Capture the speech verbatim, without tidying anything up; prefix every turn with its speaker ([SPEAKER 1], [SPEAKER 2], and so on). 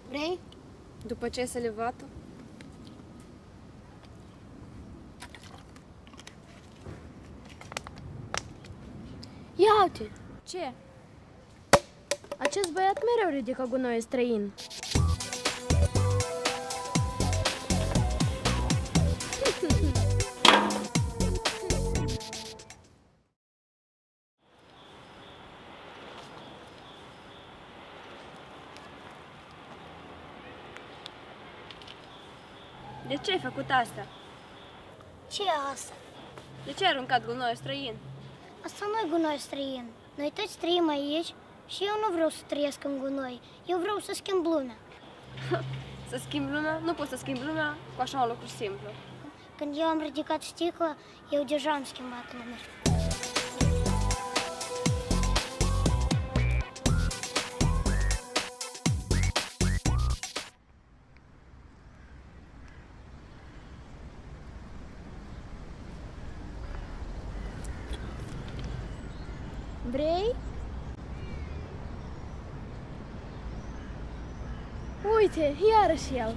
[SPEAKER 1] Vrei?
[SPEAKER 2] După ce ai salivat-o?
[SPEAKER 1] Ia uite!
[SPEAKER 3] Ce? Acest băiat mereu ridică gunoi străin.
[SPEAKER 2] De ce ai făcut asta?
[SPEAKER 1] Ce e asta?
[SPEAKER 2] De ce ai aruncat gunoi străin?
[SPEAKER 1] Asta nu e gunoi străin. Noi toți trăim aici și eu nu vreau să trăiesc în gunoi. Eu vreau să schimb lumea.
[SPEAKER 2] Să schimbi lumea? Nu poți să schimbi lumea cu așa un lucru simplu.
[SPEAKER 1] Când eu am ridicat sticla, eu deja am schimbat lumea.
[SPEAKER 3] Vrei? Uite, iarăși el.